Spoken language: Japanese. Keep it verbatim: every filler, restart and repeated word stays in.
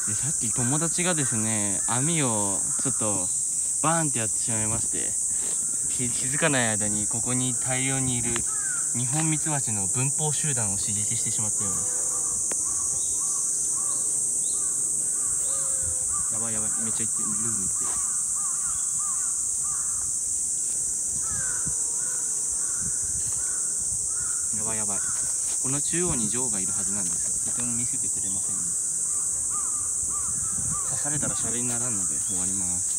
でさっき友達がですね、網をちょっとバーンってやってしまいまして、気づかない間にここに大量にいるニホンミツバチの分蜂集団を刺激してしまったようです。やばいやばい、めっちゃいってる、ルームいってる。やばいやばい。この中央にジョーがいるはずなんですが、とても見せてくれませんね。刺されたらシャレにならんので終わります。